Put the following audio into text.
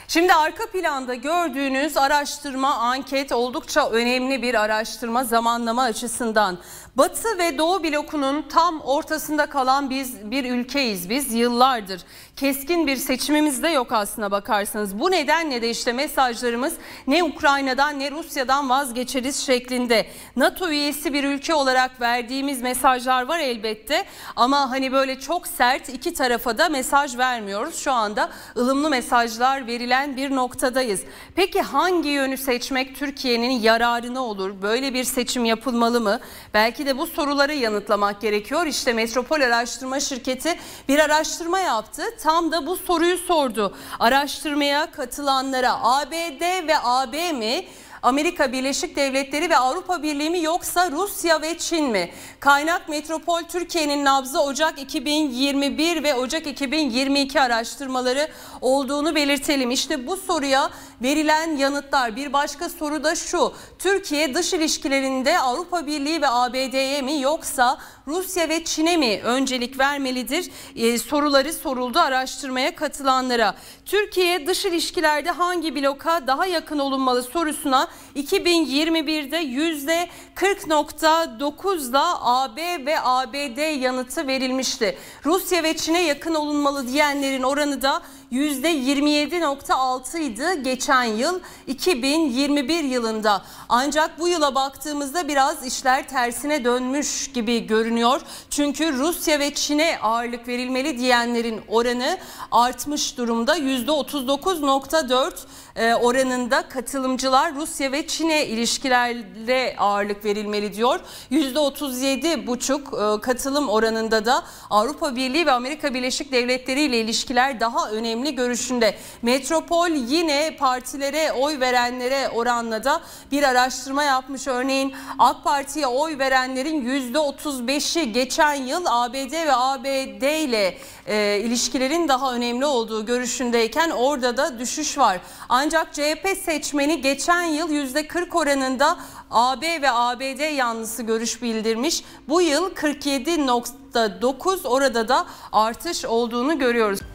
Şimdi arka planda gördüğünüz araştırma, anket oldukça önemli bir araştırma zamanlama açısından. Batı ve Doğu blokunun tam ortasında kalan bir ülkeyiz biz yıllardır. Keskin bir seçimimiz de yok aslına bakarsanız. Bu nedenle de işte mesajlarımız ne Ukrayna'dan ne Rusya'dan vazgeçeriz şeklinde. NATO üyesi bir ülke olarak verdiğimiz mesajlar var elbette. Ama hani böyle çok sert iki tarafa da mesaj vermiyoruz. Şu anda ılımlı mesajlar verilen bir noktadayız. Peki hangi yönü seçmek Türkiye'nin yararına olur? Böyle bir seçim yapılmalı mı? Belki de bu soruları yanıtlamak gerekiyor. İşte Metropol Araştırma Şirketi bir araştırma yaptı. Tam da bu soruyu sordu. Araştırmaya katılanlara ABD ve AB mi? Amerika Birleşik Devletleri ve Avrupa Birliği mi yoksa Rusya ve Çin mi? Kaynak Metropol Türkiye'nin nabzı Ocak 2021 ve Ocak 2022 araştırmaları olduğunu belirtelim. İşte bu soruya verilen yanıtlar. Bir başka soru da şu: Türkiye dış ilişkilerinde Avrupa Birliği ve ABD'ye mi yoksa Rusya ve Çin'e mi öncelik vermelidir? Soruları soruldu araştırmaya katılanlara. Türkiye dış ilişkilerde hangi bloka daha yakın olunmalı sorusuna 2021'de %40.9'da AB ve ABD yanıtı verilmişti. Rusya ve Çin'e yakın olunmalı diyenlerin oranı da %27.6 idi geçen yıl 2021 yılında. Ancak bu yıla baktığımızda biraz işler tersine dönmüş gibi görünüyor. Çünkü Rusya ve Çin'e ağırlık verilmeli diyenlerin oranı artmış durumda. %39.4 oranında katılımcılar Rusya ve Çin'e ilişkilerde ağırlık verilmeli diyor. %37.5 katılım oranında da Avrupa Birliği ve Amerika Birleşik Devletleri ile ilişkiler daha önemli görüşünde. Metropol yine partilere oy verenlere oranla da bir araştırma yapmış. Örneğin AK Parti'ye oy verenlerin %35'i geçen yıl ABD ve ABD ile ilişkilerin daha önemli olduğu görüşündeyken orada da düşüş var. Ancak CHP seçmeni geçen yıl %40 oranında AB ve ABD yanlısı görüş bildirmiş. Bu yıl 47.9, orada da artış olduğunu görüyoruz.